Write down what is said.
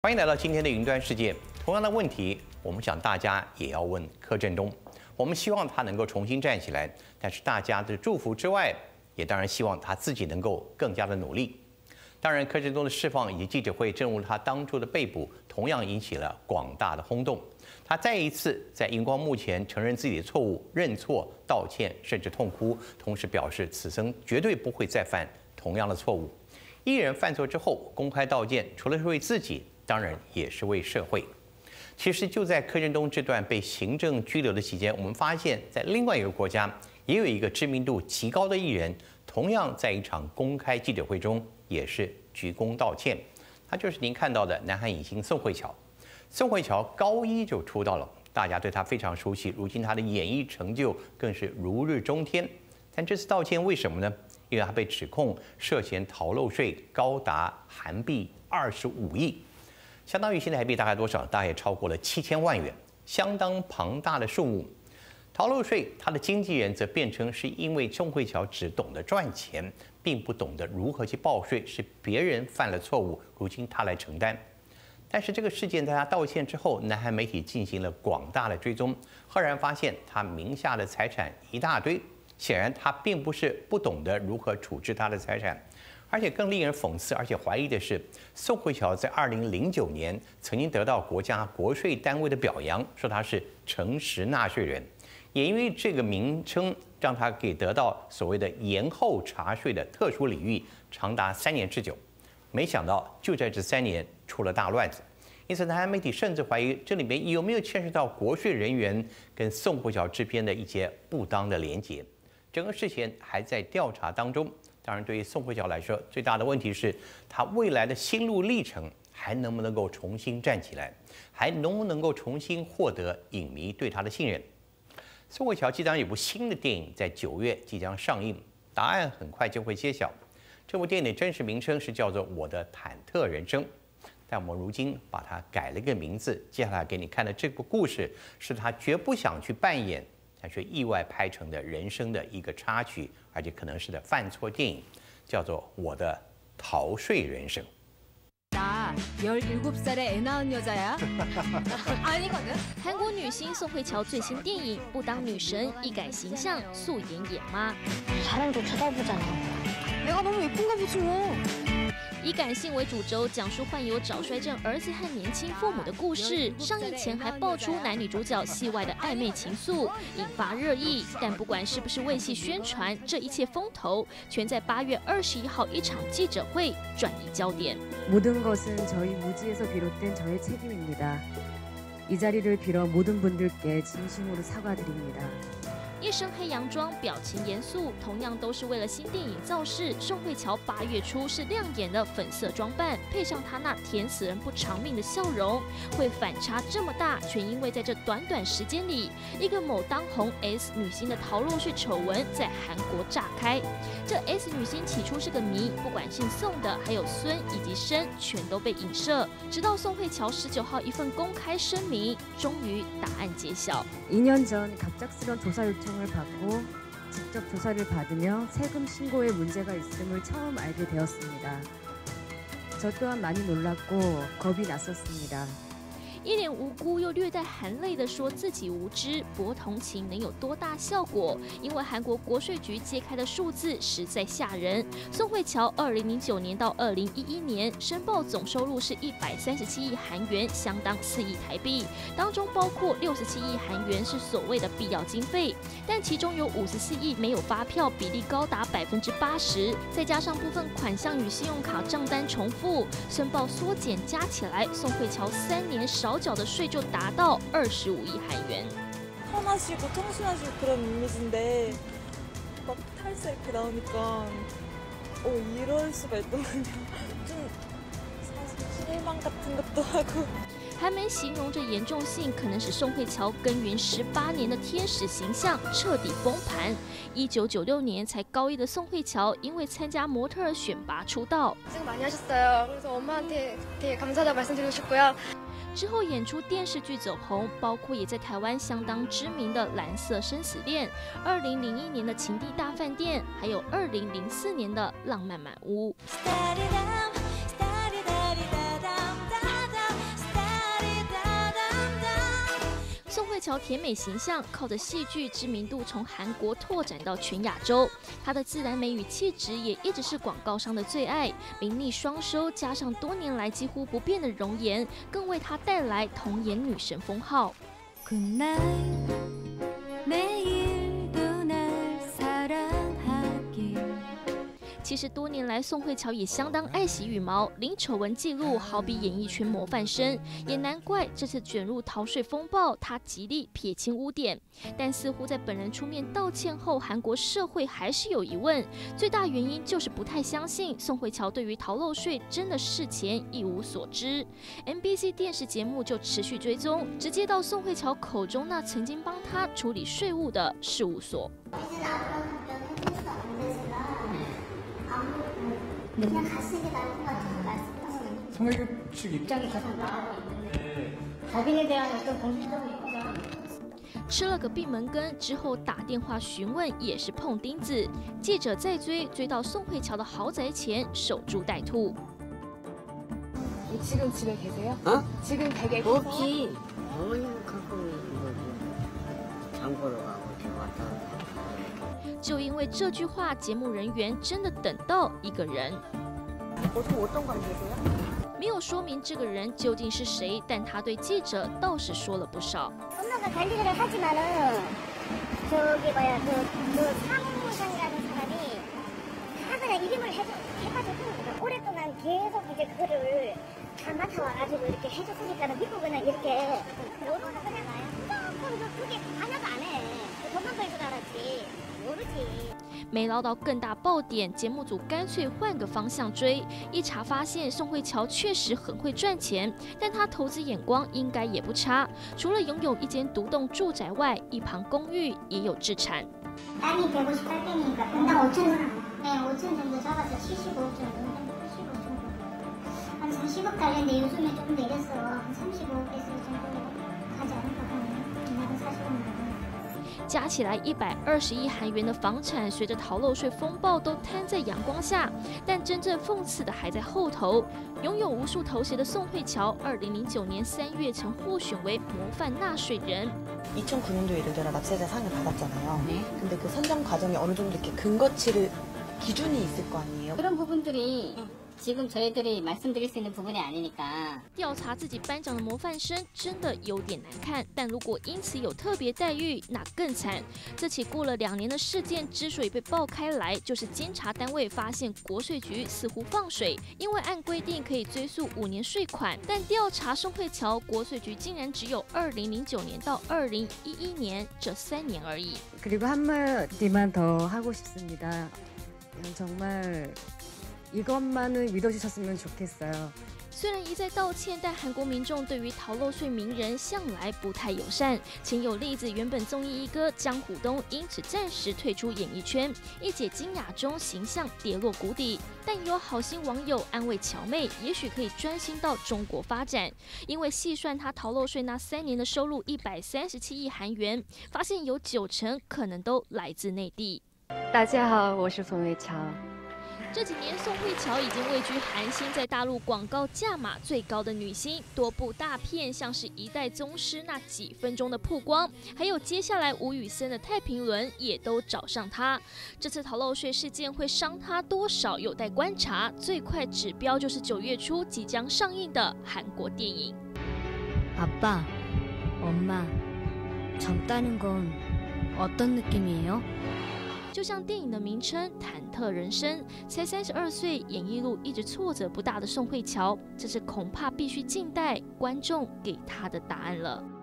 欢迎来到今天的云端世界。同样的问题，我们想大家也要问柯震东。我们希望他能够重新站起来，但是大家的祝福之外，也当然希望他自己能够更加的努力。当然，柯震东的释放以及记者会，正如他当初的被捕，同样引起了广大的轰动。他再一次在荧光幕前承认自己的错误，认错、道歉，甚至痛哭，同时表示此生绝对不会再犯同样的错误。艺人犯错之后公开道歉，除了是为自己，当然也是为社会。其实就在柯震东这段被行政拘留的期间，我们发现，在另外一个国家，也有一个知名度极高的艺人，同样在一场公开记者会中也是鞠躬道歉。他就是您看到的南韩影星宋慧乔。宋慧乔高一就出道了，大家对她非常熟悉，如今她的演艺成就更是如日中天。但这次道歉为什么呢？因为她被指控涉嫌逃漏税，高达韩币25亿。相当于新台币大概多少？大概也超过了7000万元，相当庞大的数目。逃漏税，他的经纪人则辩称是因为宋慧乔只懂得赚钱，并不懂得如何去报税，是别人犯了错误，如今他来承担。但是这个事件在他道歉之后，南韩媒体进行了广大的追踪，赫然发现他名下的财产一大堆，显然他并不是不懂得如何处置他的财产。而且更令人讽刺，而且怀疑的是，宋慧乔在2009年曾经得到国家国税单位的表扬，说他是诚实纳税人。也因为这个名称，让他给得到所谓的延后查税的特殊礼遇，长达3年之久。没想到就在这3年出了大乱子，因此南韩媒体甚至怀疑这里面有没有牵涉到国税人员跟宋慧乔之间的一些不当的连结。整个事情还在调查当中。当然，对于宋慧乔来说，最大的问题是她未来的心路历程还能不能够重新站起来，还能不能够重新获得影迷对她的信任。宋慧乔即将有部新的电影在9月即将上映，答案很快就会揭晓。这部电影的真实名称是叫做《我的忐忑人生》，但我们如今把它改了一个名字。接下来给你看的这个故事，是她绝不想去扮演，但却意外拍成的人生的一个插曲，而且可能是的犯错电影，叫做《我的逃税人生》。 나 17살에 애 낳은 여자야? 아니거든. 韩国女星宋慧乔最新电影《不当女神》一改形象，素颜演妈。 사람도 쳐다보잖아. 내가 너무 예쁜가 보지 뭐. 以感性为主轴，讲述患有早衰症儿子和年轻父母的故事。上映前还爆出男女主角戏外的暧昧情愫，引发热议。但不管是不是为戏宣传，这一切风头全在8月21号一场记者会转移焦点。 모든 것은 저희 무지에서 비롯된 저의 책임입니다. 이 자리를 빌어 모든 분들께 진심으로 사과드립니다. 一身黑洋装，表情严肃，同样都是为了新电影造势。宋慧乔8月初是亮眼的粉色装扮，配上她那甜死人不偿命的笑容，会反差这么大，全因为在这短短时间里，一个某当红 S 女星的逃漏税丑闻在韩国炸开。这 S 女星起初是个谜，不管姓宋的，还有孙以及申，全都被影射。直到宋慧乔19号一份公开声明，终于答案揭晓。 2년 전 갑작스런 조사 요청을 받고 직접 조사를 받으며 세금 신고에 문제가 있음을 처음 알게 되었습니다. 저 또한 많이 놀랐고 겁이 났었습니다. 一脸无辜又略带含泪地说自己无知，博同情能有多大效果？因为韩国国税局揭开的数字实在吓人。宋慧乔2009年到2011年申报总收入是137亿韩元，相当4亿台币，当中包括67亿韩元是所谓的必要经费，但其中有54亿没有发票，比例高达80%，再加上部分款项与信用卡账单重复，申报缩减加起来，宋慧乔3年少缴的税就达到25亿韩元。 선하시고 청순하시고 그런 이미지인데 막 탈세 이렇게 나오니까 이럴 수가 있구나요. 좀 사실 실망 같은 것도 하고. 还没形容这严重性，可能使宋慧乔耕耘18年的天使形象彻底崩盘。1996年才高1的宋慧乔，因为参加模特儿选拔出道。 고생 많이 하셨어요. 그래서 엄마한테 되게 감사하다고 말씀드리고 싶고요. 之后演出电视剧走红，包括也在台湾相当知名的《蓝色生死恋》、2001年的《情敌大饭店》，还有2004年的《浪漫满屋》。 乔甜美形象靠着戏剧知名度从韩国拓展到全亚洲，她的自然美与气质也一直是广告商的最爱，名利双收，加上多年来几乎不变的容颜，更为她带来童颜女神封号。其实多年来，宋慧乔也相当爱惜羽毛，零丑闻记录好比演艺圈模范生，也难怪这次卷入逃税风暴，她极力撇清污点。但似乎在本人出面道歉后，韩国社会还是有疑问，最大原因就是不太相信宋慧乔对于逃漏税真的事前一无所知。MBC 电视节目就持续追踪，直接到宋慧喬口中那曾经帮她处理税务的事务所。 그냥 가시는 게 나을 것 같아서 말씀하시는 송혜교 측 입장이 계속 나오고 있는데 법인에 대한 어떤 공식적인 입장 吃了个闭门羹之后打电话询问也是碰钉子，记者再追到宋慧乔的豪宅前守株待兔。 지금 집에 계세요? 어? 지금 댁에 없지. 어머니는 갖고 있는 거지. 장 보러 가고 이렇게 왔다 갔다. 就因为这句话，节目人员真的等到一个人。 어떤 관계세요? 没有说明这个人究竟是谁，但他对记者倒是说了不少。 엄마가 관리를 하지만은 저기 뭐야 그 사무장이라는 사람이 다 그냥 이름을 해가지고 오랫동안 계속 이제 그거를 다 맡아와가지고 이렇게 해줬으니까는 미국은 이렇게 요거는 그냥 무조건 그게 하나도 안 해. 돈만 벌 줄 알았지 모르지. 没捞到更大爆点，节目组干脆换个方向追。一查发现，宋慧乔确实很会赚钱，但她投资眼光应该也不差。除了拥有一间独栋住宅外，一旁公寓也有置产。 땅이 158평이니까 분당 5천, 네 5천 정도 잡아서 75억 정도, 85억 정도. 한 40억 달랬는데 요즘에 조금 내렸어. 한 35억에서 정도 가지 않을까 보면 내가 40억 정도. 加起来120亿韩元的房产，随着逃漏税风暴都摊在阳光下。但真正讽刺的还在后头。拥有无数头衔的宋慧乔，2009年3月曾获选为模范纳税人。 2009년도에 예를 들어 납세자 상을 받았잖아요. 네. 근데 그 선정 과정에 어느 정도 이렇게 근거치를 기준이 있을 거 아니에요. 그런 부분들이 지금 저희들이 말씀드릴 수 있는 부분이 아니니까. 调查自己班长的模范生真的有点难看，但如果因此有特别待遇，那更惨。这起过了2年的事件之所以被爆开来，就是监察单位发现国税局似乎放水，因为按规定可以追溯5年税款，但调查宋慧乔，国税局竟然只有2009年到2011年这3年而已。 그리고 한마디만 더 하고 싶습니다. 정말 이것만은 믿어주셨으면 좋겠어요. 虽然一再道歉，但韩国民众对于逃漏税名人向来不太友善。前有例子，原本综艺一哥姜虎东因此暂时退出演艺圈，一解金雅中形象跌落谷底。但有好心网友安慰乔妹，也许可以专心到中国发展，因为细算她逃漏税那3年的收入137亿韩元，发现有90%可能都来自内地。 大家好，我是宋慧乔。 这几年，宋慧乔已经位居韩星在大陆广告价码最高的女星，多部大片像是《一代宗师》那几分钟的曝光，还有接下来吴宇森的《太平轮》也都找上她。这次逃漏税事件会伤她多少，有待观察。最快指标就是9月初即将上映的韩国电影。 아빠, 엄마, 젊다는 건 어떤 느낌이에요? 就像电影的名称《忐忑人生》，才32岁，演艺路一直挫折不大的宋慧乔，这次恐怕必须静待观众给她的答案了。